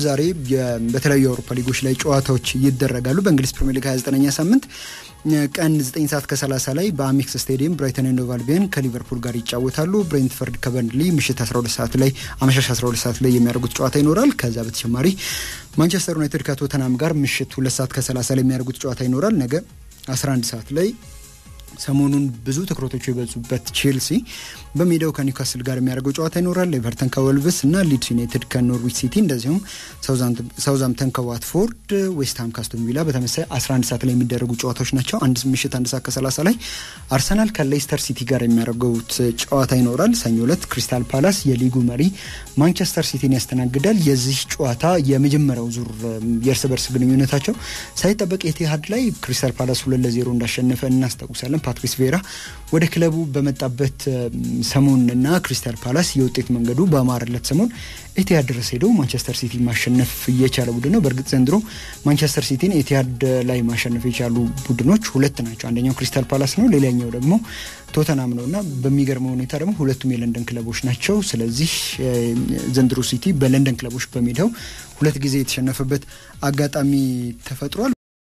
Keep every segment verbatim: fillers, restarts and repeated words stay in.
ዛሬ በተለያዩ የአውሮፓ ሊጎች ላይ ጨዋታዎች ይደረጋሉ። በእንግሊዝ ፕሪሚየር ሊግ ሃያ ዘጠነኛ ሳምንት ቀን ዘጠኝ ሰዓት ከሰላሳ ላይ በአሜክስ ስቴዲየም ብራይተን ኤንድ ሆቭ አልቢዮን ከሊቨርፑል ጋር ይጫወታሉ። ብሬንትፈርድ ከበርንሊ ምሽት አስራ ሁለት ሰዓት ላይ አመሻሽ አስራ ሁለት ሰዓት ላይ የሚያደርጉት ጨዋታ ይኖራል። ከዛ በተጨማሪ ማንቸስተር ዩናይትድ ከቶተናም ጋር ምሽት ሁለት ሰዓት ከሰላሳ ላይ የሚያደርጉት ጨዋታ ይኖራል። ነገ አስራ አንድ ሰዓት ላይ ሰሞኑን ብዙ ትኩረቶች የበዙበት ቼልሲ በሜዳው ከኒውካስል ጋር የሚያደርገው ጨዋታ ይኖራል። ኤቨርተን ከወልቭስ እና ሊድስ ዩናይትድ ከኖርዊች ሲቲ እንደዚሁም ሳውዛምፕተን ከዋትፎርድ፣ ዌስትሃም ከአስቶን ቪላ በተመሳሳይ አስራ አንድ ሰዓት ላይ የሚደረጉ ጨዋታዎች ናቸው። አንድ ምሽት አንድ ሰዓት ከሰላሳ ላይ አርሰናል ከሌስተር ሲቲ ጋር የሚያደርጉት ጨዋታ ይኖራል። ሰኞ ዕለት ክሪስታል ፓላስ የሊጉ መሪ ማንቸስተር ሲቲን ያስተናግዳል። የዚህ ጨዋታ የመጀመሪያው ዙር የእርስ በርስ ግንኙነታቸው ሳይጠበቅ ኤቲሃድ ላይ ክሪስታል ፓላስ ሁለት ለዜሮ እንዳሸነፈ እናስታውሳለን። ፓትሪስ ቬራ ወደ ክለቡ በመጣበት ሰሞንና ክሪስታል ፓላስ የውጤት መንገዱ በአማረለት ሰሞን ኤቲሃድ ድረስ ሄደው ማንቸስተር ሲቲ ማሸነፍ እየቻለ ቡድን ነው። በእርግጥ ዘንድሮ ማንቸስተር ሲቲን ኤቲሃድ ላይ ማሸነፍ የቻሉ ቡድኖች ሁለት ናቸው። አንደኛው ክሪስታል ፓላስ ነው፣ ሌላኛው ደግሞ ቶተናም ነውና በሚገርመው ሁኔታ ደግሞ ሁለቱም የለንደን ክለቦች ናቸው። ስለዚህ ዘንድሮ ሲቲ በለንደን ክለቦች በሜዳው ሁለት ጊዜ የተሸነፈበት አጋጣሚ ተፈጥሯል።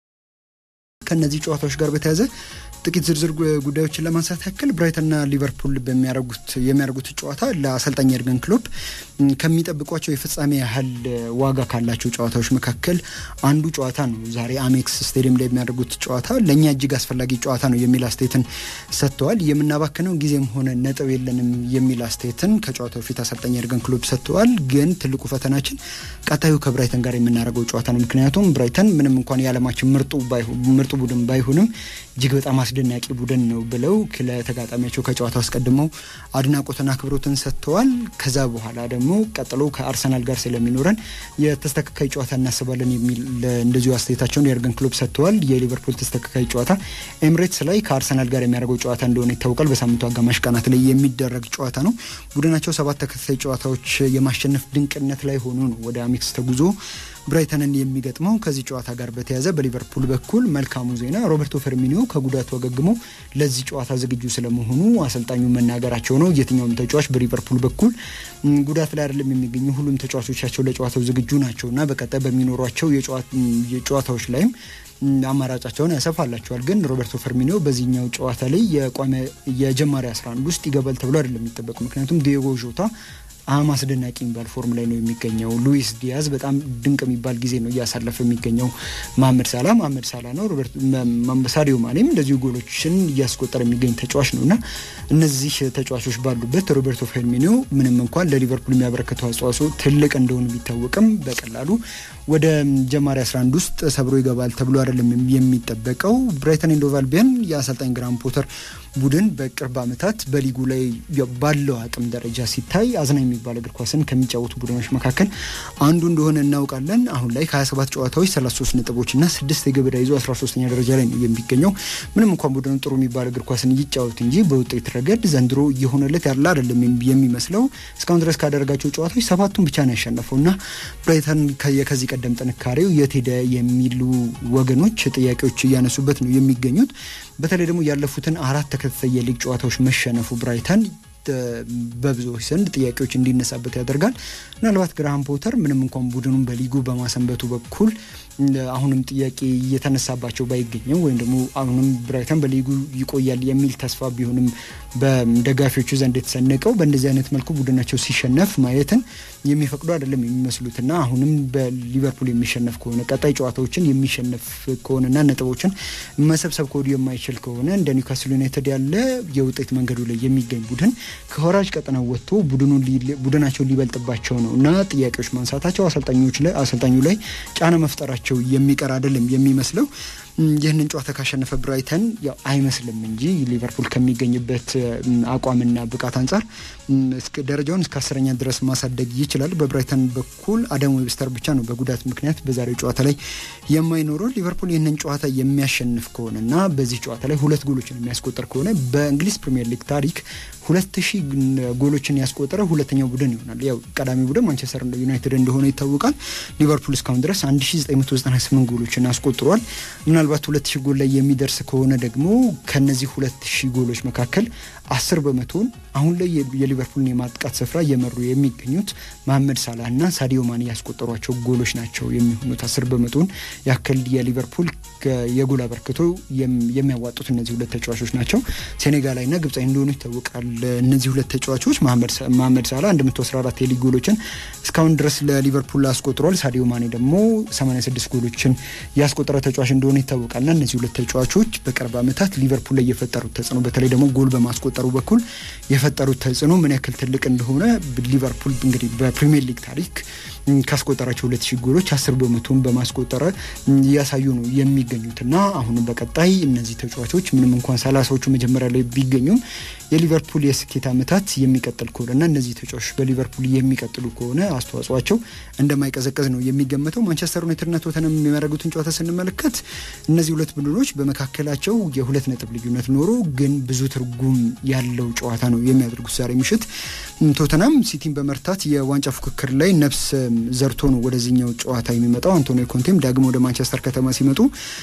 ከነዚህ ጨዋታዎች ጋር በተያያዘ ጥቂት ዝርዝር ጉዳዮችን ለማንሳት ያክል ብራይተንና ሊቨርፑል በሚያደርጉት የሚያደርጉት ጨዋታ ለአሰልጣኝ የርገን ክሎፕ ከሚጠብቋቸው የፍጻሜ ያህል ዋጋ ካላቸው ጨዋታዎች መካከል አንዱ ጨዋታ ነው። ዛሬ አሜክስ ስቴዲየም ላይ የሚያደርጉት ጨዋታ ለኛ እጅግ አስፈላጊ ጨዋታ ነው የሚል አስተያየትን ሰጥተዋል። የምናባክነው ጊዜም ሆነ ነጥብ የለንም የሚል አስተያየትን ከጨዋታው ፊት አሰልጣኝ የርገን ክሎፕ ሰጥተዋል። ግን ትልቁ ፈተናችን ቀጣዩ ከብራይተን ጋር የምናደርገው ጨዋታ ነው። ምክንያቱም ብራይተን ምንም እንኳን የዓለማችን ምርጡ ምርጡ ቡድን ባይሆንም እጅግ በጣም አስደናቂ ቡድን ነው ብለው ለተጋጣሚያቸው ከጨዋታው አስቀድመው አድናቆትና አክብሮትን ሰጥተዋል። ከዛ በኋላ ደግሞ ቀጥሎ ከአርሰናል ጋር ስለሚኖረን የተስተካካይ ጨዋታ እናስባለን የሚል እንደዚሁ አስተያየታቸውን የርገን ክሎፕ ሰጥተዋል። የሊቨርፑል ተስተካካይ ጨዋታ ኤምሬትስ ላይ ከአርሰናል ጋር የሚያደርገው ጨዋታ እንደሆነ ይታወቃል። በሳምንቱ አጋማሽ ቀናት ላይ የሚደረግ ጨዋታ ነው። ቡድናቸው ሰባት ተከታታይ ጨዋታዎች የማሸነፍ ድንቅነት ላይ ሆኖ ነው ወደ አሜክስ ተጉዞ ብራይተንን የሚገጥመው። ከዚህ ጨዋታ ጋር በተያያዘ በሊቨርፑል በኩል መልካሙ ዜና ሮበርቶ ፈርሚኒዮ ከጉዳቱ አገግሞ ለዚህ ጨዋታ ዝግጁ ስለመሆኑ አሰልጣኙ መናገራቸው ነው። የትኛውም ተጫዋች በሊቨርፑል በኩል ጉዳት ላይ አይደለም የሚገኙ፣ ሁሉም ተጫዋቾቻቸው ለጨዋታው ዝግጁ ናቸውና በቀጣይ በሚኖሯቸው የጨዋታዎች ላይም አማራጫቸውን ያሰፋላቸዋል። ግን ሮበርቶ ፈርሚኒዮ በዚህኛው ጨዋታ ላይ የቋሚ የጀማሪ አስራ አንድ ውስጥ ይገባል ተብሎ አይደለም የሚጠበቁ። ምክንያቱም ዲዮጎ ጆታ አሁን አስደናቂ የሚባል ፎርም ላይ ነው የሚገኘው። ሉዊስ ዲያዝ በጣም ድንቅ የሚባል ጊዜ ነው እያሳለፈ የሚገኘው። መሐመድ ሳላ መሐመድ ሳላ ነው። ሮበርት ሳዲዮ ማኔም እንደዚሁ ጎሎችን እያስቆጠረ የሚገኝ ተጫዋች ነውና እነዚህ ተጫዋቾች ባሉበት ሮበርቶ ፈርሚኒዮ ምንም እንኳን ለሊቨርፑል የሚያበረክተው አስተዋጽኦ ትልቅ እንደሆነ ቢታወቅም በቀላሉ ወደ ጀማሪ አስራ አንድ ውስጥ ሰብሮ ይገባል ተብሎ አይደለም የሚጠበቀው። ብራይተን ኤንድ ሆቭ አልቢዮን የአሰልጣኝ ግራም ፖተር ቡድን በቅርብ ዓመታት በሊጉ ላይ ባለው አቅም ደረጃ ሲታይ አዝናኝ የሚባል እግር ኳስን ከሚጫወቱ ቡድኖች መካከል አንዱ እንደሆነ እናውቃለን። አሁን ላይ ከሀያ ሰባት ጨዋታዎች ሰላሳ ሶስት ነጥቦችና ስድስት የግብ ዕዳ ይዞ አስራ ሶስተኛ ደረጃ ላይ ነው የሚገኘው። ምንም እንኳን ቡድኑ ጥሩ የሚባል እግር ኳስን ይጫወት እንጂ በውጤት ረገድ ዘንድሮ እየሆነለት ያለ አይደለም የሚመስለው። እስካሁን ድረስ ካደረጋቸው ጨዋታዎች ሰባቱን ብቻ ነው ያሸነፈውና ብራይተን ከዚህ ቀደም ጥንካሬው የት ሄደ የሚሉ ወገኖች ጥያቄዎች እያነሱበት ነው የሚገኙት። በተለይ ደግሞ ያለፉትን አራት ተከታታይ የሊግ ጨዋታዎች መሸነፉ ብራይተን በብዙዎች ዘንድ ጥያቄዎች እንዲነሳበት ያደርጋል። ምናልባት ግራሃም ፖተር ምንም እንኳን ቡድኑን በሊጉ በማሰንበቱ በኩል አሁንም ጥያቄ እየተነሳባቸው ባይገኝም ወይም ደግሞ አሁንም ብራይተን በሊጉ ይቆያል የሚል ተስፋ ቢሆንም በደጋፊዎቹ ዘንድ የተሰነቀው በእንደዚህ አይነት መልኩ ቡድናቸው ሲሸነፍ ማየትን የሚፈቅዱ አይደለም የሚመስሉትና አሁንም በሊቨርፑል የሚሸነፍ ከሆነ ቀጣይ ጨዋታዎችን የሚሸነፍ ከሆነና ነጥቦችን መሰብሰብ ኮዲ የማይችል ከሆነ እንደ ኒውካስል ዩናይትድ ያለ የውጤት መንገዱ ላይ የሚገኝ ቡድን ከወራጅ ቀጠናው ወጥቶ ቡድኑን ቡድናቸው ሊበልጥባቸው ነውና ጥያቄዎች ማንሳታቸው አሰልጣኞች ላይ አሰልጣኙ ላይ ጫና መፍጠራቸው የሚቀር አይደለም የሚመስለው። ይህንን ጨዋታ ካሸነፈ ብራይተን ያው አይመስልም እንጂ ሊቨርፑል ከሚገኝበት አቋምና ብቃት አንጻር እስከ ደረጃውን እስከ አስረኛ ድረስ ማሳደግ ይችላል። በብራይተን በኩል አዳም ዌብስተር ብቻ ነው በጉዳት ምክንያት በዛሬው ጨዋታ ላይ የማይኖረው። ሊቨርፑል ይህንን ጨዋታ የሚያሸንፍ ከሆነና በዚህ ጨዋታ ላይ ሁለት ጎሎችን የሚያስቆጥር ከሆነ በእንግሊዝ ፕሪሚየር ሊግ ታሪክ ሁለት ሺህ ጎሎችን ያስቆጠረ ሁለተኛው ቡድን ይሆናል። ያው ቀዳሚ ቡድን ማንቸስተር ዩናይትድ እንደሆነ ይታወቃል። ሊቨርፑል እስካሁን ድረስ አንድ ሺህ ዘጠኝ መቶ ዘጠና ስምንት ጎሎችን አስቆጥሯል። ምናልባት ሁለት ሺህ ጎል ላይ የሚደርስ ከሆነ ደግሞ ከነዚህ ሁለት ሺህ ጎሎች መካከል አስር በመቶን አሁን ላይ የሊቨርፑልን የማጥቃት ስፍራ እየመሩ የሚገኙት መሐመድ ሳላህ እና ሳዲዮ ማኔ ያስቆጠሯቸው ጎሎች ናቸው የሚሆኑት። አስር በመቶን ያክል የሊቨርፑል የጎል አበርክቶ የሚያዋጡት እነዚህ ሁለት ተጫዋቾች ናቸው። ሴኔጋላዊና ግብጻዊ እንደሆኑ ይታወቃል። እነዚህ ሁለት ተጫዋቾች መሐመድ ሳላህ አንድ መቶ አስራ አራት የሊግ ጎሎችን እስካሁን ድረስ ለሊቨርፑል አስቆጥሯል። ሳዲዮ ማኔ ደግሞ ሰማንያ ስድስት ጎሎችን ያስቆጠረ ተጫዋች እንደሆነ ይታወቃልና እነዚህ ሁለት ተጫዋቾች በቅርብ ዓመታት ሊቨርፑል ላይ የፈጠሩት ተጽዕኖ በተለይ ደግሞ ጎል በማስቆጠሩ በኩል የፈጠሩት ተጽዕኖ ምን ያክል ትልቅ እንደሆነ ሊቨርፑል እንግዲህ በፕሪሚየር ሊግ ታሪክ ካስቆጠራቸው ሁለት ሺህ ጎሎች አስር በመቶን በማስቆጠር ያሳዩ ነው የሚገኙትና አሁን በቀጣይ እነዚህ ተጫዋቾች ምንም እንኳን ሰላሳዎቹ መጀመሪያ ላይ ቢገኙም የሊቨርፑል የስኬት ዓመታት የሚቀጥል ከሆነና እነዚህ ተጫዋቾች በሊቨርፑል የሚቀጥሉ ከሆነ አስተዋጽኦአቸው እንደማይቀዘቀዝ ነው የሚገመተው። ማንቸስተር ዩናይትድ እና ቶተንሃም የሚያደርጉትን ጨዋታ ስንመለከት እነዚህ ሁለት ቡድኖች በመካከላቸው የሁለት ነጥብ ልዩነት ኖሮ ግን ብዙ ትርጉም ያለው ጨዋታ ነው የሚያደርጉት። ዛሬ ምሽት ቶተንሃም ሲቲን በመርታት የዋንጫ ፉክክር ላይ ነፍስ ዘርቶ ነው ወደዚህኛው ጨዋታ የሚመጣው። አንቶኒዮ ኮንቴም ዳግሞ ወደ ማንቸስተር ከተማ ሲመጡ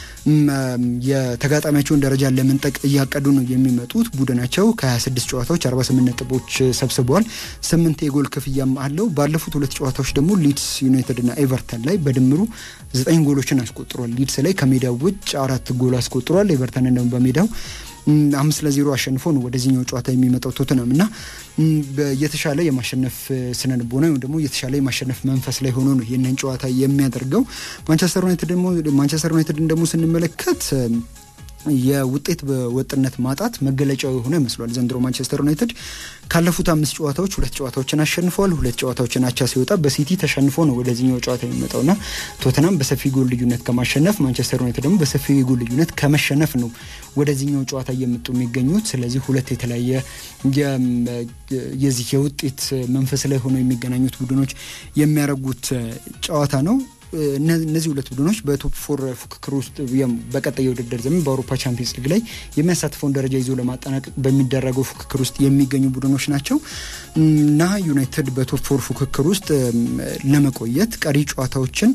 የተጋጣሚያቸውን ደረጃ ለመንጠቅ እያቀዱ ነው የሚመጡት። ቡድናቸው ከ26 ጨዋታዎች አርባ ስምንት ነጥቦች ሰብስበዋል። ስምንት የጎል ክፍያም አለው። ባለፉት ሁለት ጨዋታዎች ደግሞ ሊድስ ዩናይትድ እና ኤቨርተን ላይ በድምሩ ዘጠኝ ጎሎችን አስቆጥሯል። ሊድስ ላይ ከሜዳው ውጭ አራት ጎል አስቆጥሯል። ኤቨርተን ደግሞ በሜዳው አምስት ለዜሮ አሸንፎ ነው ወደዚህኛው ጨዋታ የሚመጣው ቶተንሃም እና የተሻለ የማሸነፍ ስነልቦና ወይም ደግሞ የተሻለ የማሸነፍ መንፈስ ላይ ሆኖ ነው ይህንን ጨዋታ የሚያደርገው። ማንቸስተር ዩናይትድ ደግሞ ማንቸስተር ዩናይትድን ደግሞ ስንመለከት የውጤት በወጥነት ማጣት መገለጫው የሆነ መስሏል። ዘንድሮ ማንቸስተር ዩናይትድ ካለፉት አምስት ጨዋታዎች ሁለት ጨዋታዎችን አሸንፏል። ሁለት ጨዋታዎችን አቻ ሲወጣ በሲቲ ተሸንፎ ነው ወደዚህኛው ጨዋታ የሚመጣውና ቶተንሃም በሰፊ ጎል ልዩነት ከማሸነፍ ማንቸስተር ዩናይትድ ደግሞ በሰፊ ጎል ልዩነት ከመሸነፍ ነው ወደዚህኛው ጨዋታ እየመጡ የሚገኙት። ስለዚህ ሁለት የተለያየ የዚህ የውጤት መንፈስ ላይ ሆነው የሚገናኙት ቡድኖች የሚያደርጉት ጨዋታ ነው። እነዚህ ሁለት ቡድኖች በቶፕ ፎር ፉክክር ውስጥ በቀጣይ የውድድር ዘመን በአውሮፓ ቻምፒየንስ ሊግ ላይ የሚያሳትፈውን ደረጃ ይዞ ለማጠናቀቅ በሚደረገው ፉክክር ውስጥ የሚገኙ ቡድኖች ናቸው እና ዩናይትድ በቶፕ ፎር ፉክክር ውስጥ ለመቆየት ቀሪ ጨዋታዎችን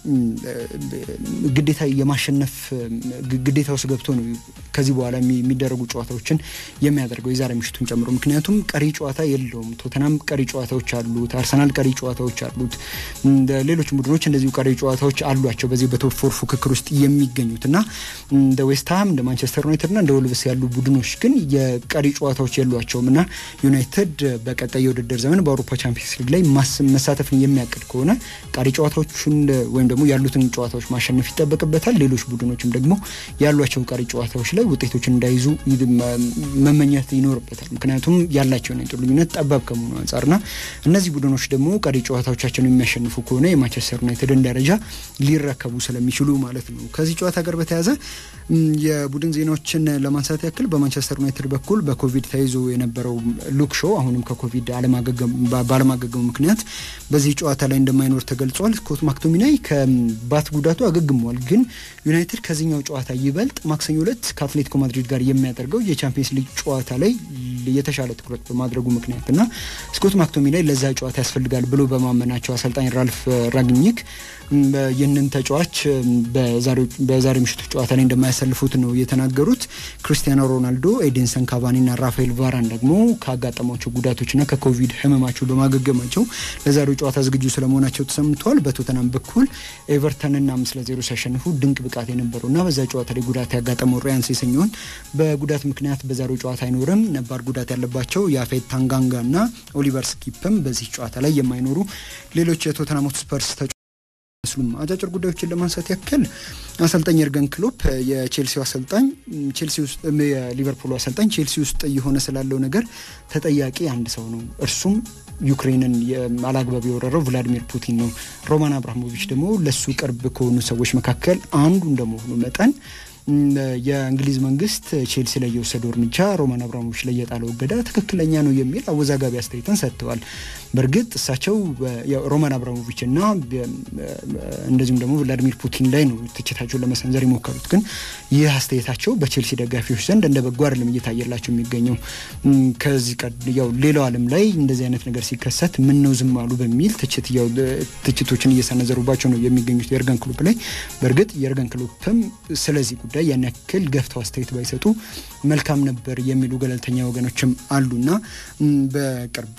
ግዴታ የማሸነፍ ግዴታ ውስጥ ገብቶ ነው ከዚህ በኋላ የሚደረጉ ጨዋታዎችን የሚያደርገው የዛሬ ምሽቱን ጨምሮ። ምክንያቱም ቀሪ ጨዋታ የለውም። ቶተንሃም ቀሪ ጨዋታዎች አሉት፣ አርሰናል ቀሪ ጨዋታዎች አሉት፣ ሌሎች ቡድኖች እንደዚሁ ቀሪ ጨዋታዎች አሏቸው በዚህ በቶፕ ፎር ፉክክር ውስጥ የሚገኙትና እንደ ዌስትሃም እንደ ማንቸስተር ዩናይትድ እና እንደ ወልቭስ ያሉ ቡድኖች ግን የቀሪ ጨዋታዎች የሏቸውም እና ዩናይትድ በቀጣይ የውድድር ዘመን በአውሮፓ ቻምፒየንስ ሊግ ላይ መሳተፍን የሚያቅድ ከሆነ ቀሪ ጨዋታዎቹን ወይም ደግሞ ያሉትን ጨዋታዎች ማሸነፍ ይጠበቅበታል። ሌሎች ቡድኖችም ደግሞ ያሏቸው ቀሪ ጨዋታዎች ላይ ውጤቶችን እንዳይዙ መመኘት ይኖርበታል። ምክንያቱም ያላቸው ነጥብ ልዩነት ጠባብ ከመሆኑ አንፃርና እነዚህ ቡድኖች ደግሞ ቀሪ ጨዋታዎቻቸውን የሚያሸንፉ ከሆነ የማንቸስተር ዩናይትድን ደረጃ ሊረከቡ ስለሚችሉ ማለት ነው። ከዚህ ጨዋታ ጋር በተያያዘ የቡድን ዜናዎችን ለማንሳት ያክል በማንቸስተር ዩናይትድ በኩል በኮቪድ ተይዞ የነበረው ሉክ ሾው አሁንም ከኮቪድ ባለማገገሙ ምክንያት በዚህ ጨዋታ ላይ እንደማይኖር ተገልጿል። ስኮት ማክቶሚናይ ባት ጉዳቱ አገግሟል። ግን ዩናይትድ ከዚህኛው ጨዋታ ይበልጥ ማክሰኞ ዕለት ከአትሌቲኮ ማድሪድ ጋር የሚያደርገው የቻምፒየንስ ሊግ ጨዋታ ላይ የተሻለ ትኩረት በማድረጉ ምክንያትና ስኮት ማክቶሚናይ ለዛ ጨዋታ ያስፈልጋል ብሎ በማመናቸው አሰልጣኝ ራልፍ ራግኒክ ይህንን ተጫዋች በዛሬ ምሽቱ ጨዋታ ላይ እንደማያሰልፉት ነው የተናገሩት። ክሪስቲያኖ ሮናልዶ፣ ኤዲንሰን ካቫኒና ራፋኤል ቫራን ደግሞ ካጋጠማቸው ጉዳቶችና ከኮቪድ ህመማቸው በማገገማቸው ለዛሬው ጨዋታ ዝግጁ ስለመሆናቸው ተሰምቷል። በቶተንሃም በኩል ኤቨርተንና አምስት ለዜሮ ሲያሸንፉ ድንቅ ብቃት የነበረውና በዛ ጨዋታ ላይ ጉዳት ያጋጠመው ራያን ሴሰኞን በጉዳት ምክንያት በዛሬው ጨዋታ አይኖርም። ነባር ጉዳት ያለባቸው ያፌት ታንጋንጋና ኦሊቨር ስኪፕም በዚህ ጨዋታ ላይ የማይኖሩ ሌሎች የቶተንሃም ስፐርስ መስሉም አጫጭር ጉዳዮችን ለማንሳት ያክል አሰልጣኝ የርገን ክሎፕ የቼልሲው አሰልጣኝ ቼልሲ ውስጥ የሊቨርፑል አሰልጣኝ ቼልሲ ውስጥ እየሆነ ስላለው ነገር ተጠያቂ አንድ ሰው ነው። እርሱም ዩክሬንን ያላግባብ የወረረው ቭላዲሚር ፑቲን ነው። ሮማን አብራሞቪች ደግሞ ለሱ ቅርብ ከሆኑ ሰዎች መካከል አንዱ እንደመሆኑ መጠን የእንግሊዝ መንግስት ቼልሲ ላይ የወሰደው እርምጃ ሮማን አብራሞቪች ላይ የጣለው እገዳ ትክክለኛ ነው የሚል አወዛጋቢ አስተያየትን ሰጥተዋል። በእርግጥ እሳቸው ሮማን አብራሞቪች እና እንደዚሁም ደግሞ ቭላዲሚር ፑቲን ላይ ነው ትችታቸውን ለመሰንዘር የሞከሩት። ግን ይህ አስተያየታቸው በቼልሲ ደጋፊዎች ዘንድ እንደ በጎ አይደለም እየታየላቸው የሚገኘው። ከዚህ ያው ሌላው ዓለም ላይ እንደዚህ አይነት ነገር ሲከሰት ምን ነው ዝም አሉ በሚል ትችት ያው ትችቶችን እየሰነዘሩባቸው ነው የሚገኙት የርገን ክሎፕ ላይ። በእርግጥ የርገን ክሎፕም ስለዚህ ጉዳይ ያን ያክል ገፍተው አስተያየት ባይሰጡ መልካም ነበር የሚሉ ገለልተኛ ወገኖችም አሉና በቅርቡ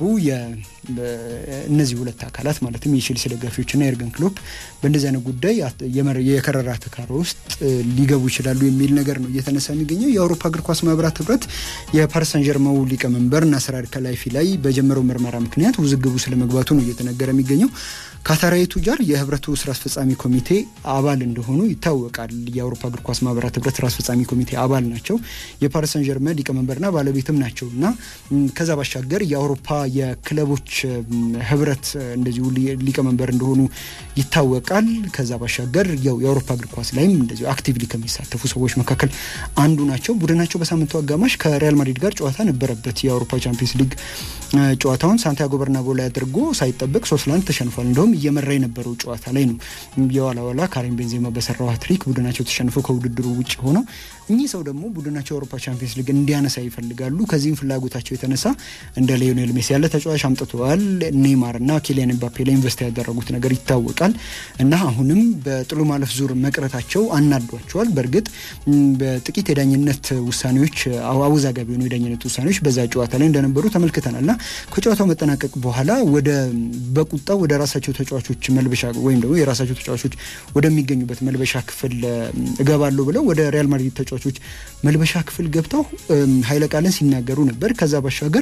እነዚህ ሁለት አካላት ማለትም የቼልሲ ደጋፊዎችና የርገን ክሎፕ በእንደዚህ አይነት ጉዳይ የከረራ ተካሮ ውስጥ ሊገቡ ይችላሉ የሚል ነገር ነው እየተነሳ የሚገኘው። የአውሮፓ እግር ኳስ ማህበራት ህብረት የፓሪስ ሰን ዠርማው ሊቀመንበር ናስር አል-ከላይፊ ላይ በጀመረው ምርመራ ምክንያት ውዝግቡ ስለመግባቱ ነው እየተነገረ የሚገኘው። ካታራዊ ቱጃር የህብረቱ ስራ አስፈጻሚ ኮሚቴ አባል እንደሆኑ ይታወቃል። የአውሮፓ እግር ኳስ ማህበራት ህብረት ስራ አስፈጻሚ ኮሚቴ አባል ናቸው። የፓሪስ ሰን ዠርማን ሊቀመንበርና ባለቤትም ናቸውና ከዛ ባሻገር የአውሮፓ የክለቦች ህብረት እንደዚሁ ሊቀመንበር እንደሆኑ ይታወቃል። ከዛ ባሻገር ያው የአውሮፓ እግር ኳስ ላይም እንደዚሁ አክቲቭሊ ከሚሳተፉ ሰዎች መካከል አንዱ ናቸው። ቡድናቸው በሳምንቱ አጋማሽ ከሪያል ማድሪድ ጋር ጨዋታ ነበረበት። የአውሮፓ ቻምፒየንስ ሊግ ጨዋታውን ሳንቲያጎ በርናቦ ላይ አድርጎ ሳይጠበቅ ሶስት ለአንድ ተሸንፏል። እንደውም እየመራ የነበረው ጨዋታ ላይ ነው የዋላ ዋላ ካሪም ቤንዜማ በሰራው ሃትሪክ ቡድናቸው ተሸንፎ ከውድድሩ ውጭ ሆነው እኚህ ሰው ደግሞ ቡድናቸው የአውሮፓ ቻምፒየንስ ሊግ እንዲያነሳ ይፈልጋሉ። ከዚህም ፍላጎታቸው የተነሳ እንደ ሊዮኔል ሜሲ ያለ ተጫዋች አምጥተዋል። ኔይማር እና ኪሊያን ኤምባፔ ላይ ኢንቨስት ያደረጉት ነገር ይታወቃል እና አሁንም በጥሎ ማለፍ ዙር መቅረታቸው አናዷቸዋል። በእርግጥ በጥቂት የዳኝነት ውሳኔዎች አወዛጋቢ የሆኑ የዳኝነት ውሳኔዎች በዛ ጨዋታ ላይ እንደነበሩ ተመልክተናልና ከጨዋታው መጠናቀቅ በኋላ ወደ በቁጣ ወደ ራሳቸው ተጫዋቾች መልበሻ ወይም ደግሞ የራሳቸው ተጫዋቾች ወደሚገኙበት መልበሻ ክፍል እገባለሁ ብለው ወደ ሪያል ማድሪድ ተጫዋቾች መልበሻ ክፍል ገብተው ኃይለ ቃልን ሲናገሩ ነበር። ከዛ ባሻገር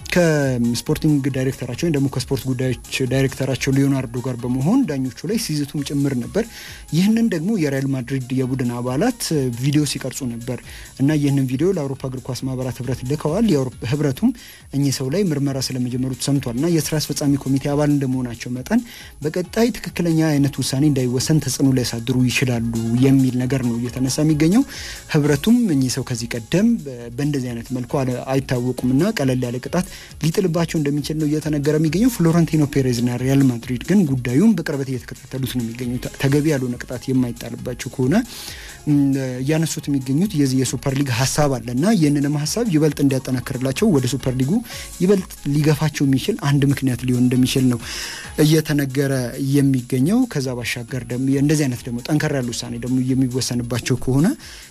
ከስፖርቲንግ ዳይሬክተራቸው ወይም ደግሞ ከስፖርት ጉዳዮች ዳይሬክተራቸው ሊዮናርዶ ጋር በመሆን ዳኞቹ ላይ ሲዝቱም ጭምር ነበር። ይህንን ደግሞ የሪያል ማድሪድ የቡድን አባላት ቪዲዮ ሲቀርጹ ነበር እና ይህንን ቪዲዮ ለአውሮፓ እግር ኳስ ማህበራት ህብረት ልከዋል። የአውሮፓ ህብረቱም እኚህ ሰው ላይ ምርመራ ስለመጀመሩ ተሰምቷልና የስራ አስፈጻሚ ኮሚቴ አባል እንደመሆናቸው መጠን በቀጣይ ትክክለኛ አይነት ውሳኔ እንዳይወሰን ተጽዕኖ ሊያሳድሩ ይችላሉ የሚል ነገር ነው እየተነሳ የሚገኘው። ህብረቱም እኚህ ሰው ከዚህ ቀደም በእንደዚህ አይነት መልኩ አይታወቁምና ቀለል ያለ ቅጣት ሊጥልባቸው እንደሚችል ነው እየተነገረ የሚገኘው። ፍሎረንቲኖ ፔሬዝና ሪያል ማድሪድ ግን ጉዳዩን በቅርበት እየተከታተሉት ነው የሚገኙት። ተገቢ ያልሆነ ቅጣት የማይጣልባቸው ከሆነ እያነሱት የሚገኙት የዚህ የሱፐር ሊግ ሀሳብ አለና ይህንንም ሀሳብ ይበልጥ እንዲያጠናክርላቸው ወደ ሱፐር ሊጉ ይበልጥ ሊገፋቸው የሚችል አንድ ምክንያት ሊሆን እንደሚችል ነው እየተነገረ የሚገኘው። ከዛ ባሻገር ደግሞ እንደዚህ አይነት ደግሞ ጠንከር ያለ ውሳኔ ደግሞ የሚወሰንባቸው ከሆነ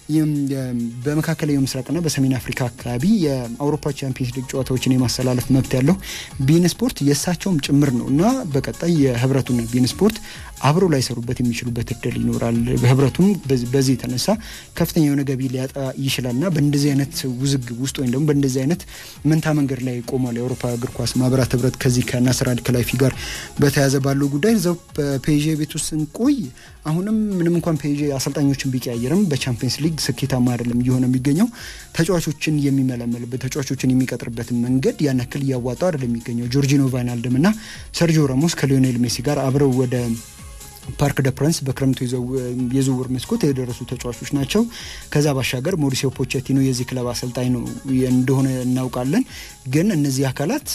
በመካከለኛው ምስራቅና በሰሜን አፍሪካ አካባቢ የአውሮፓ ቻምፒየንስ ሊግ ጨዋታዎችን የማስተላለፍ መብት ያለው ቢን ስፖርት የእሳቸውም ጭምር ነው እና በቀጣይ የህብረቱና ቢን ስፖርት አብረው ላይ ሰሩበት የሚችሉበት እድል ይኖራል። በህብረቱም በዚህ የተነሳ ከፍተኛ የሆነ ገቢ ሊያጣ ይችላልና በእንደዚህ አይነት ውዝግብ ውስጥ ወይም ደግሞ በእንደዚህ አይነት መንታ መንገድ ላይ ቆሟል የአውሮፓ እግር ኳስ ማህበራት ህብረት ከዚህ ከናስር አል-ከላይፊ ጋር በተያያዘ ባለው ጉዳይ። እዛው በፔዤ ቤት ውስጥ እንቆይ። አሁንም ምንም እንኳን ፔዤ አሰልጣኞችን ቢቀያየርም በቻምፒየንስ ሊግ ስኬታማ አይደለም እየሆነ የሚገኘው። ተጫዋቾችን የሚመለመልበት ተጫዋቾችን የሚቀጥርበትን መንገድ ያን ያክል እያዋጣው አይደለም የሚገኘው። ጆርጂኖ ቫይናልደም እና ሰርጂዮ ራሞስ ከሊዮኔል ሜሲ ጋር አብረው ወደ ፓርክ ደ ፕራንስ በክረምቱ የዝውውር መስኮት የደረሱ ተጫዋቾች ናቸው። ከዛ ባሻገር ሞሪሲዮ ፖቼቲኖ የዚህ ክለብ አሰልጣኝ ነው እንደሆነ እናውቃለን። ግን እነዚህ አካላት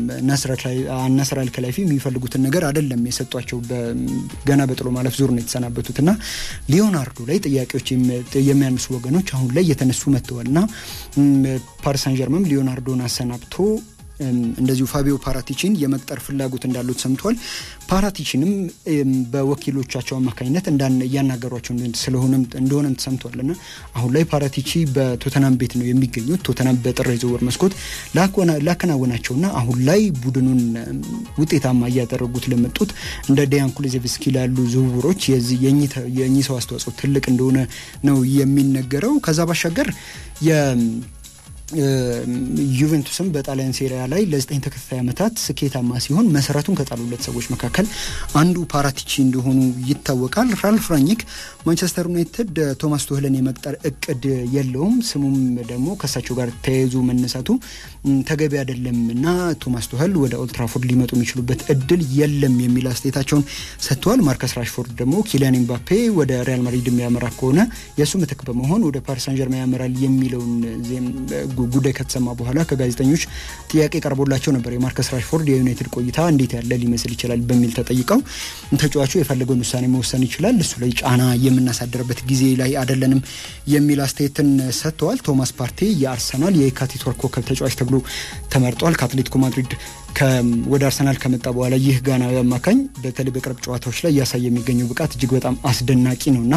ናስር አል-ከላይፊ የሚፈልጉትን ነገር አይደለም የሰጧቸው። ገና በጥሎ ማለፍ ዙር ነው የተሰናበቱትና ሊዮናርዶ ላይ ጥያቄዎች የሚያነሱ ወገኖች አሁን ላይ እየተነሱ መጥተዋልና ፓሪስ ሳን ዠርማን ሊዮናርዶን አሰናብቶ እንደዚሁ ፋቢዮ ፓራቲቺን የመቅጠር ፍላጎት እንዳለው ተሰምቷል። ፓራቲቺንም በወኪሎቻቸው አማካኝነት እንዳን ያናገሯቸው ስለሆነ እንደሆነም ተሰምቷልና አሁን ላይ ፓራቲቺ በቶተናም ቤት ነው የሚገኙት። ቶተናም በጥር የዝውውር መስኮት ላከናወናቸውና አሁን ላይ ቡድኑን ውጤታማ እያደረጉት ለመጡት እንደ ዲያን ኩሉዜቭስኪ ላሉ ዝውውሮች የዚህ የኚህ ሰው አስተዋጽኦ ትልቅ እንደሆነ ነው የሚነገረው። ከዛ ባሻገር የ ዩቬንቱስም በጣሊያን ሴሪያ ላይ ለዘጠኝ ተከታታይ ዓመታት ስኬታማ ሲሆን መሰረቱን ከጣሉለት ሰዎች መካከል አንዱ ፓራቲቺ እንደሆኑ ይታወቃል። ራልፍ ራኒክ ማንቸስተር ዩናይትድ ቶማስ ቱሄልን የመቅጠር እቅድ የለውም፣ ስሙም ደግሞ ከሳቸው ጋር ተያይዞ መነሳቱ ተገቢ አይደለም እና ቶማስ ቱሄል ወደ ኦልድ ትራፎርድ ሊመጡ የሚችሉበት እድል የለም የሚል አስተያየታቸውን ሰጥተዋል። ማርከስ ራሽፎርድ ደግሞ ኪሊያን ኤምባፔ ወደ ሪያል ማድሪድ የሚያመራ ከሆነ የእሱ ምትክ በመሆን ወደ ፓሪስ ሳን ጀርሜን ያመራል የሚለውን ጉዳይ ከተሰማ በኋላ ከጋዜጠኞች ጥያቄ ቀርቦላቸው ነበር። የማርከስ ራሽፎርድ የዩናይትድ ቆይታ እንዴት ያለ ሊመስል ይችላል በሚል ተጠይቀው ተጫዋቹ የፈለገውን ውሳኔ መወሰን ይችላል፣ እሱ ላይ ጫና የምናሳደርበት ጊዜ ላይ አይደለንም የሚል አስተያየትን ሰጥተዋል። ቶማስ ፓርቴ የአርሰናል የካቲት ወር ኮከብ ተጫዋች ተብሎ ተመርጧል። ከአትሌቲኮ ማድሪድ ወደ አርሰናል ከመጣ በኋላ ይህ ጋናዊ አማካኝ በተለይ በቅርብ ጨዋታዎች ላይ እያሳየ የሚገኘው ብቃት እጅግ በጣም አስደናቂ ነውና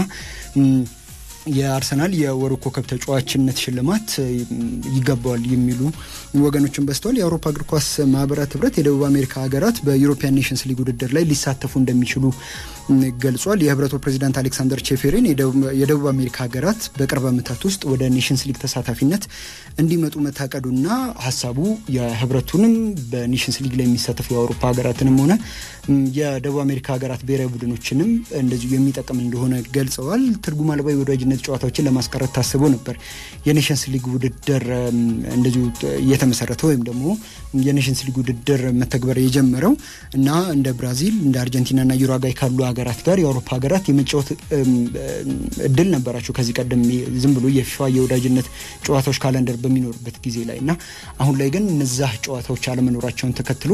የአርሰናል የወሩ ኮከብ ተጫዋችነት ሽልማት ይገባዋል የሚሉ ወገኖችን በስተዋል። የአውሮፓ እግር ኳስ ማህበራት ህብረት የደቡብ አሜሪካ ሀገራት በዩሮፒያን ኔሽንስ ሊግ ውድድር ላይ ሊሳተፉ እንደሚችሉ ገልጿል። የህብረቱ ፕሬዚዳንት አሌክሳንደር ቼፌሪን የደቡብ አሜሪካ ሀገራት በቅርብ ዓመታት ውስጥ ወደ ኔሽንስ ሊግ ተሳታፊነት እንዲመጡ መታቀዱና ሀሳቡ የህብረቱንም በኔሽንስ ሊግ ላይ የሚሳተፉ የአውሮፓ ሀገራትንም ሆነ የደቡብ አሜሪካ ሀገራት ብሔራዊ ቡድኖችንም እንደዚሁ የሚጠቅም እንደሆነ ገልጸዋል። ትርጉም አልባ የወዳጅነት ጨዋታዎችን ለማስቀረት ታስቦ ነበር የኔሽንስ ሊግ ውድድር እንደዚሁ የተመሰረተው ወይም ደግሞ የኔሽንስ ሊግ ውድድር መተግበር የጀመረው እና እንደ ብራዚል እንደ አርጀንቲናና ዩሩጓይ ካሉ ሀገራት ጋር የአውሮፓ ሀገራት የመጫወት እድል ነበራቸው ከዚህ ቀደም ዝም ብሎ የፊፋ የወዳጅነት ጨዋታዎች ካላንደር በሚኖርበት ጊዜ ላይ እና አሁን ላይ ግን እነዛ ጨዋታዎች አለመኖራቸውን ተከትሎ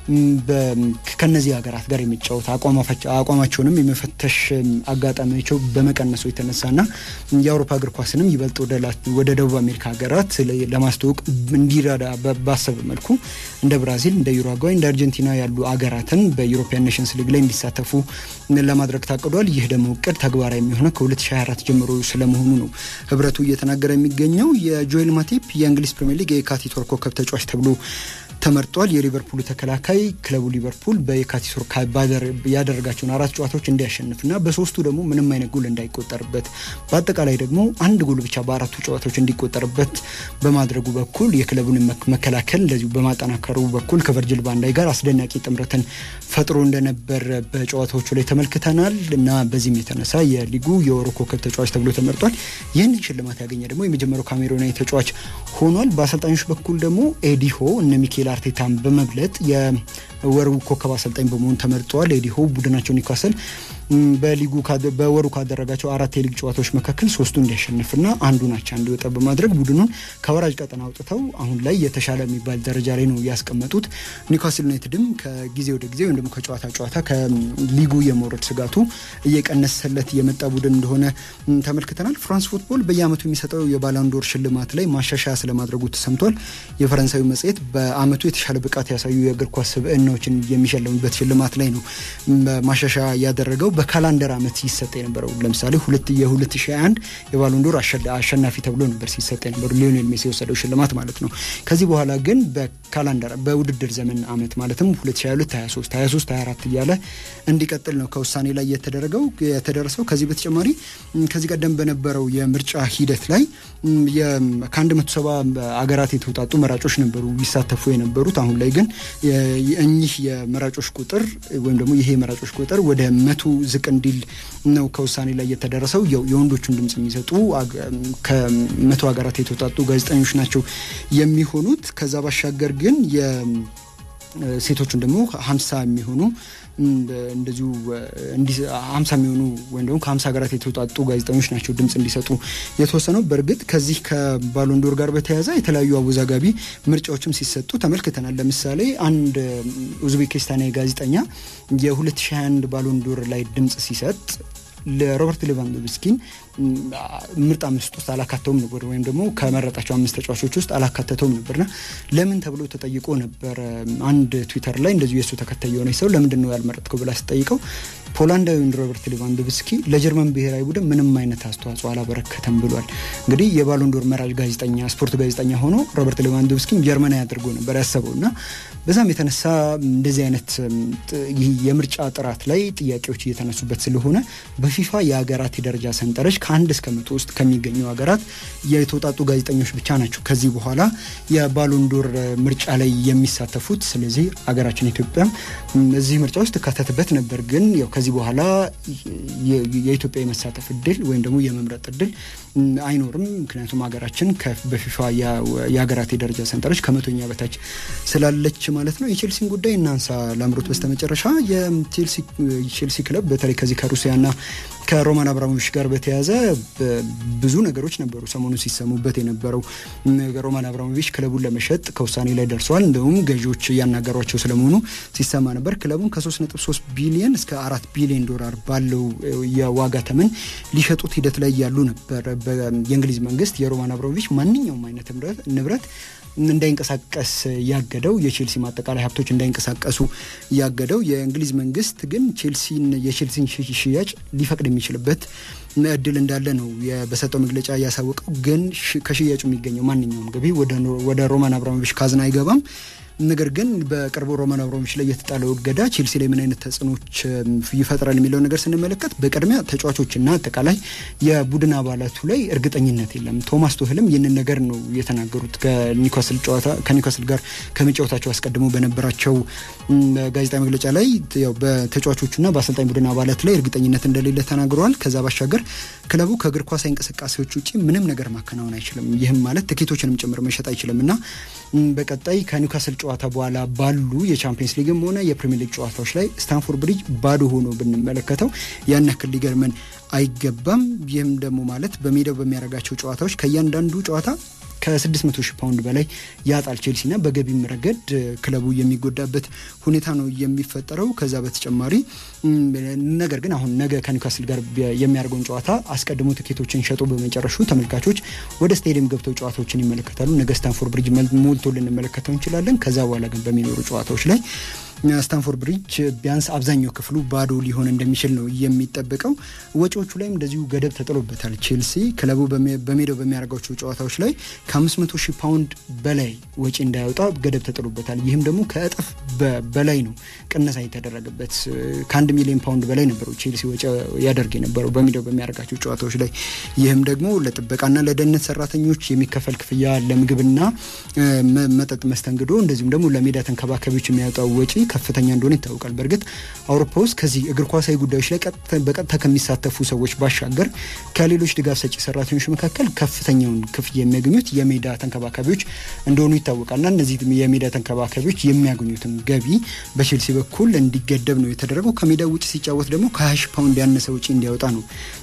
ከነዚህ ሀገራት ጋር የሚጫወት አቋማቸውንም የመፈተሽ አጋጣሚያቸው በመቀነሱ የተነሳና የአውሮፓ እግር ኳስንም ይበልጥ ወደ ደቡብ አሜሪካ ሀገራት ለማስተዋወቅ እንዲረዳ ባሰበ መልኩ እንደ ብራዚል እንደ ዩሩጓይ እንደ አርጀንቲና ያሉ ሀገራትን በዩሮፒያን ኔሽንስ ሊግ ላይ እንዲሳተፉ ለማድረግ ታቅዷል። ይህ ደግሞ እቅድ ተግባራዊ የሚሆነው ከሁለት ሺህ ሃያ አራት ጀምሮ ስለመሆኑ ነው ህብረቱ እየተናገረ የሚገኘው። የጆኤል ማቲፕ የእንግሊዝ ፕሪሚየር ሊግ የካቲት ወር ኮከብ ተጫዋች ተብሎ ተመርጧል። የሊቨርፑል ተከላካይ ክለቡ ሊቨርፑል በየካቲት ወር ያደረጋቸውን አራት ጨዋታዎች እንዲያሸንፍና በሶስቱ ደግሞ ምንም አይነት ጎል እንዳይቆጠርበት በአጠቃላይ ደግሞ አንድ ጎል ብቻ በአራቱ ጨዋታዎች እንዲቆጠርበት በማድረጉ በኩል የክለቡን መከላከል እንደዚሁ በማጠናከሩ በኩል ከቨርጅል ቫንዳይ ጋር አስደናቂ ጥምረትን ፈጥሮ እንደነበር በጨዋታዎቹ ላይ ተመልክተናል እና በዚህም የተነሳ የሊጉ የወሩ ኮከብ ተጫዋች ተብሎ ተመርጧል። ይህንን ሽልማት ያገኘ ደግሞ የመጀመሪያው ካሜሮናዊ ተጫዋች ሆኗል። በአሰልጣኞች በኩል ደግሞ ኤዲሆ እነ ሚኬል አርቴታን በመብለጥ የወሩ ኮከብ አሰልጣኝ በመሆን ተመርጧል። ኤዲሆ ቡድናቸው ኒውካስል በሊጉ በወሩ ካደረጋቸው አራት የሊግ ጨዋታዎች መካከል ሶስቱ እንዲያሸንፍና አንዱን አቻ እንዲወጣ በማድረግ ቡድኑን ከወራጅ ቀጠና አውጥተው አሁን ላይ የተሻለ የሚባል ደረጃ ላይ ነው ያስቀመጡት። ኒውካስል ዩናይትድም ከጊዜ ወደ ጊዜ ወይም ደግሞ ከጨዋታ ጨዋታ ከሊጉ የመውረድ ስጋቱ እየቀነሰለት የመጣ ቡድን እንደሆነ ተመልክተናል። ፍራንስ ፉትቦል በየአመቱ የሚሰጠው የባላንዶር ሽልማት ላይ ማሻሻያ ስለማድረጉ ተሰምቷል። የፈረንሳዩ መጽሔት በአመቱ የተሻለ ብቃት ያሳዩ የእግር ኳስ ስብዕናዎችን የሚሸልሙበት ሽልማት ላይ ነው ማሻሻያ ያደረገው። በካላንደር አመት ሲሰጥ የነበረው ለምሳሌ ሁለት የሁለት ሺህ አንድ የባሎንዶር አሸናፊ ተብሎ ነበር ሲሰጥ የነበረው ሊዮኔል ሜሲ የወሰደው ሽልማት ማለት ነው። ከዚህ በኋላ ግን በካላንደር በውድድር ዘመን አመት ማለትም ሁለት ሺህ ሁለት ሀያ ሶስት ሀያ ሶስት ሀያ አራት እያለ እንዲቀጥል ነው ከውሳኔ ላይ የተደረገው የተደረሰው። ከዚህ በተጨማሪ ከዚህ ቀደም በነበረው የምርጫ ሂደት ላይ ከአንድ መቶ ሰባ አገራት የተውጣጡ መራጮች ነበሩ ይሳተፉ የነበሩት። አሁን ላይ ግን እኚህ የመራጮች ቁጥር ወይም ደግሞ ይሄ የመራጮች ቁጥር ወደ መቶ ዝቅ እንዲል ነው ከውሳኔ ላይ የተደረሰው። የወንዶቹን ድምጽ የሚሰጡ ከመቶ ሀገራት የተውጣጡ ጋዜጠኞች ናቸው የሚሆኑት። ከዛ ባሻገር ግን የሴቶቹን ደግሞ ሀምሳ የሚሆኑ እንደዚሁ ሀምሳ የሚሆኑ ወይም ደግሞ ከሀምሳ ሀገራት የተውጣጡ ጋዜጠኞች ናቸው ድምጽ እንዲሰጡ የተወሰነው። በእርግጥ ከዚህ ከባሎንዶር ጋር በተያያዘ የተለያዩ አወዛጋቢ ምርጫዎችም ሲሰጡ ተመልክተናል። ለምሳሌ አንድ ኡዝቤኪስታናዊ ጋዜጠኛ የሁለት ሺህ አንድ ባሎንዶር ላይ ድምጽ ሲሰጥ ለሮበርት ሌቫንዶቭስኪን ምርጥ አምስት ውስጥ አላካተውም ነበር ወይም ደግሞ ከመረጣቸው አምስት ተጫዋቾች ውስጥ አላካተተውም ነበርና ለምን ተብሎ ተጠይቆ ነበር። አንድ ትዊተር ላይ እንደዚሁ የሱ ተከታይ የሆነ ሰው ለምንድን ነው ያልመረጥከው ብላ ስጠይቀው ፖላንዳዊውን ሮበርት ሌቫንዶቭስኪ ለጀርመን ብሔራዊ ቡድን ምንም አይነት አስተዋጽኦ አላበረከተም ብሏል። እንግዲህ የባሎንዶር መራጭ ጋዜጠኛ ስፖርት ጋዜጠኛ ሆኖ ሮበርት ሌቫንዶቭስኪን ጀርመናዊ አድርጎ ነበር ያሰበውና በዛም የተነሳ እንደዚህ አይነት የምርጫ ጥራት ላይ ጥያቄዎች እየተነሱበት ስለሆነ በፊፋ የሀገራት የደረጃ ሰንጠረዥ ከአንድ እስከ መቶ ውስጥ ከሚገኙ ሀገራት የተውጣጡ ጋዜጠኞች ብቻ ናቸው ከዚህ በኋላ የባሎንዶር ምርጫ ላይ የሚሳተፉት። ስለዚህ ሀገራችን ኢትዮጵያ እዚህ ምርጫ ውስጥ ተካተተበት ነበር። ግን ያው ከዚህ በኋላ የኢትዮጵያ የመሳተፍ እድል ወይም ደግሞ የመምረጥ እድል አይኖርም። ምክንያቱም ሀገራችን በፊፋ የሀገራት የደረጃ ሰንጠረዥ ከመቶኛ በታች ስላለች ማለት ነው። የቼልሲን ጉዳይ እናንሳ ላምሮት። በስተመጨረሻ የቼልሲ ክለብ በተለይ ከዚህ ከሩሲያና ከሮማን አብራሞቪች ጋር በተያያዘ ብዙ ነገሮች ነበሩ ሰሞኑን ሲሰሙበት የነበረው። ሮማን አብራሞቪች ክለቡን ለመሸጥ ከውሳኔ ላይ ደርሰዋል። እንደውም ገዢዎች እያናገሯቸው ስለመሆኑ ሲሰማ ነበር። ክለቡን ከሶስት ነጥብ ሶስት ቢሊዮን እስከ አራት ቢሊዮን ዶላር ባለው የዋጋ ተመን ሊሸጡት ሂደት ላይ ያሉ ነበር። የእንግሊዝ መንግስት የሮማን አብራሞቪች ማንኛውም አይነት ንብረት እንዳይንቀሳቀስ ያገደው የቼልሲ ማጠቃላይ ሀብቶች እንዳይንቀሳቀሱ ያገደው የእንግሊዝ መንግስት ግን ቼልሲን የቼልሲን ሽያጭ ሊፈቅድ የሚችልበት እድል እንዳለ ነው በሰጠው መግለጫ ያሳወቀው። ግን ከሽያጩ የሚገኘው ማንኛውም ገቢ ወደ ሮማን አብራሞቪች ካዝና አይገባም። ነገር ግን በቅርቡ ሮማን አብራሞቪች ላይ የተጣለው እገዳ ቼልሲ ላይ ምን አይነት ተጽዕኖች ይፈጥራል የሚለው ነገር ስንመለከት በቅድሚያ ተጫዋቾችና አጠቃላይ የቡድን አባላቱ ላይ እርግጠኝነት የለም። ቶማስ ቱሄልም ይህንን ነገር ነው የተናገሩት ከኒውካስል ጨዋታ ከኒውካስል ጋር ከመጫወታቸው አስቀድሞ በነበራቸው ጋዜጣዊ መግለጫ ላይ ያው በተጫዋቾቹና በአሰልጣኝ ቡድን አባላት ላይ እርግጠኝነት እንደሌለ ተናግረዋል። ከዛ ባሻገር ክለቡ ከእግር ኳስ እንቅስቃሴዎች ውጪ ምንም ነገር ማከናወን አይችልም። ይህም ማለት ትኬቶችንም ጭምር መሸጥ አይችልምና በቀጣይ ከኒውካስል ጨዋታ በኋላ ባሉ የቻምፒየንስ ሊግም ሆነ የፕሪሚየር ሊግ ጨዋታዎች ላይ ስታንፎርድ ብሪጅ ባዶ ሆኖ ብንመለከተው ያን ያክል ሊገርመን አይገባም። ይህም ደግሞ ማለት በሜዳው በሚያደርጋቸው ጨዋታዎች ከእያንዳንዱ ጨዋታ ከስድስት መቶ ሺህ ፓውንድ በላይ ያጣል ቼልሲና በገቢም ረገድ ክለቡ የሚጎዳበት ሁኔታ ነው የሚፈጠረው። ከዛ በተጨማሪ ነገር ግን አሁን ነገ ከኒውካስል ጋር የሚያደርገውን ጨዋታ አስቀድሞ ትኬቶችን ሸጦ በመጨረሹ ተመልካቾች ወደ ስቴዲየም ገብተው ጨዋታዎችን ይመለከታሉ። ነገ ስታንፎርድ ብሪጅ ሞልቶ ልንመለከተው እንችላለን። ከዛ በኋላ ግን በሚኖሩ ጨዋታዎች ላይ ስታንፎርድ ብሪጅ ቢያንስ አብዛኛው ክፍሉ ባዶ ሊሆን እንደሚችል ነው የሚጠበቀው። ወጪዎቹ ላይም እንደዚሁ ገደብ ተጥሎበታል። ቼልሲ ክለቡ በሜዳው በሚያደርጋቸው ጨዋታዎች ላይ ከአምስት መቶ ሺህ ፓውንድ በላይ ወጪ እንዳያወጣ ገደብ ተጥሎበታል። ይህም ደግሞ ከእጥፍ በላይ ነው ቅነሳ የተደረገበት። ከአንድ ሚሊዮን ፓውንድ በላይ ነበረው ቼልሲ ወጪ ያደርግ የነበረው በሜዳው በሚያደርጋቸው ጨዋታዎች ላይ። ይህም ደግሞ ለጥበቃና ለደህንነት ሰራተኞች የሚከፈል ክፍያ፣ ለምግብና መጠጥ መስተንግዶ፣ እንደዚሁም ደግሞ ለሜዳ ተንከባካቢዎች የሚያወጣው ወጪ ከፍተኛ እንደሆነ ይታወቃል። በእርግጥ አውሮፓ ውስጥ ከዚህ እግር ኳሳዊ ጉዳዮች ላይ በቀጥታ ከሚሳተፉ ሰዎች ባሻገር ከሌሎች ድጋፍ ሰጪ ሰራተኞች መካከል ከፍተኛውን ክፍያ የሚያገኙት የሜዳ ተንከባካቢዎች እንደሆኑ ይታወቃልና እነዚህ የሜዳ ተንከባካቢዎች የሚያገኙትን ገቢ በቼልሲ በኩል እንዲገደብ ነው የተደረገው። ከሜዳ ውጭ ሲጫወት ደግሞ ከሀያ ሺህ ፓውንድ ያነሰ ውጪ እንዲያወጣ ነው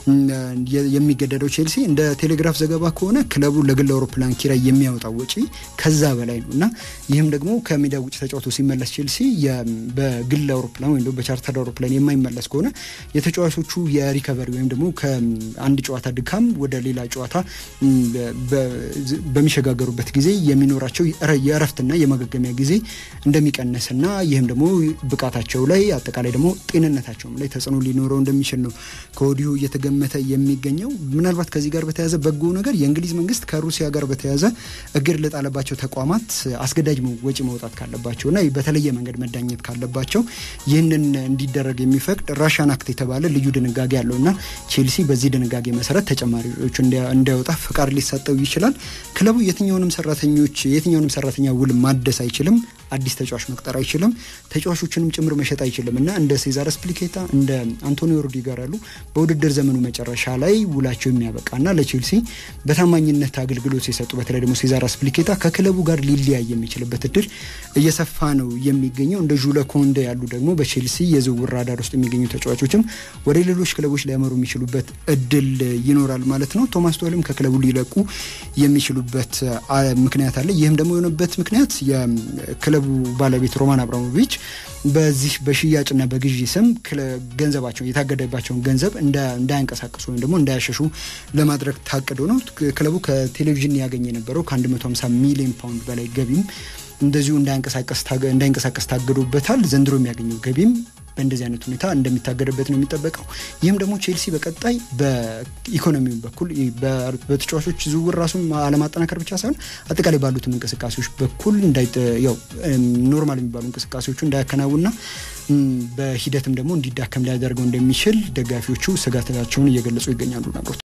የሚገደደው ቼልሲ። እንደ ቴሌግራፍ ዘገባ ከሆነ ክለቡ ለግል አውሮፕላን ኪራይ የሚያወጣው ወጪ ከዛ በላይ ነው እና ይህም ደግሞ ከሜዳ ውጭ ተጫውቶ ሲመለስ ቼልሲ በግል አውሮፕላን ወይም ደግሞ በቻርተር አውሮፕላን የማይመለስ ከሆነ የተጫዋቾቹ የሪከቨሪ ወይም ደግሞ ከአንድ ጨዋታ ድካም ወደ ሌላ ጨዋታ በሚሸጋገሩበት ጊዜ የሚኖራቸው የእረፍትና የማገገሚያ ጊዜ እንደሚቀንስና ይህም ደግሞ ብቃታቸው ላይ አጠቃላይ ደግሞ ጤንነታቸውም ላይ ተጽዕኖ ሊኖረው እንደሚችል ነው ከወዲሁ እየተገመተ የሚገኘው። ምናልባት ከዚህ ጋር በተያያዘ በጎ ነገር የእንግሊዝ መንግስት ከሩሲያ ጋር በተያያዘ እግድ ለጣለባቸው ተቋማት አስገዳጅ ወጪ መውጣት ካለባቸውና በተለየ መንገድ መዳኘት ካለባቸው ይህንን እንዲደረግ የሚፈቅድ ራሽያን አክት የተባለ ልዩ ድንጋጌ ያለውና ቼልሲ በዚህ ድንጋጌ መሰረት ተጨማሪዎች እንዲያወጣ ፈቃድ ሊሰጠው ይችላል። ክለቡ የትኛውንም ሰራተኞች የትኛውንም ሰራተኛ ውል ማደስ አይችልም፣ አዲስ ተጫዋች መቅጠር አይችልም፣ ተጫዋቾችንም ጭምር መሸጥ አይችልም እና እንደ ሴዛር ስፕሊኬታ እንደ አንቶኒዮ ሩዲገር ያሉ በውድድር ዘመኑ መጨረሻ ላይ ውላቸው የሚያበቃና ለቼልሲ በታማኝነት አገልግሎት የሰጡ በተለይ ደግሞ ሴዛር ስፕሊኬታ ከክለቡ ጋር ሊለያይ የሚችልበት እድል እየሰፋ ነው የሚገኘው። እንደ ጁለ ኮንደ ያሉ ደግሞ በቼልሲ የዝውውር ራዳር ውስጥ የሚገኙ ተጫዋቾችም ወደ ሌሎች ክለቦች ሊያመሩ የሚችሉበት እድል ይኖራል ማለት ነው። ቶማስ ቱሄልም ከክለቡ ሊለቁ የሚችሉበት ምክንያት አለ። ይህም ደግሞ የሆነበት ምክንያት የክለቡ ባለቤት ሮማን አብራሞቪች በዚህ በሽያጭና በግዢ ስም ገንዘባቸውን የታገደባቸውን ገንዘብ እንዳያንቀሳቀሱ ወይም ደግሞ እንዳያሸሹ ለማድረግ ታቅዶ ነው። ክለቡ ከቴሌቪዥን ያገኘ የነበረው ከአንድ መቶ ሃምሳ ሚሊዮን ፓውንድ በላይ ገቢም እንደዚሁ እንዳይንቀሳቀስ እንዳይንቀሳቀስ ታገዶበታል። ዘንድሮ የሚያገኘው ገቢም በእንደዚህ አይነት ሁኔታ እንደሚታገድበት ነው የሚጠበቀው። ይህም ደግሞ ቼልሲ በቀጣይ በኢኮኖሚው በኩል በተጫዋቾች ዝውውር ራሱን አለማጠናከር ብቻ ሳይሆን አጠቃላይ ባሉት እንቅስቃሴዎች በኩል እንዳይ ያው ኖርማል የሚባሉ እንቅስቃሴዎቹ እንዳያከናውና በሂደትም ደግሞ እንዲዳከም ሊያደርገው እንደሚችል ደጋፊዎቹ ስጋታቸውን እየገለጹ ይገኛሉ።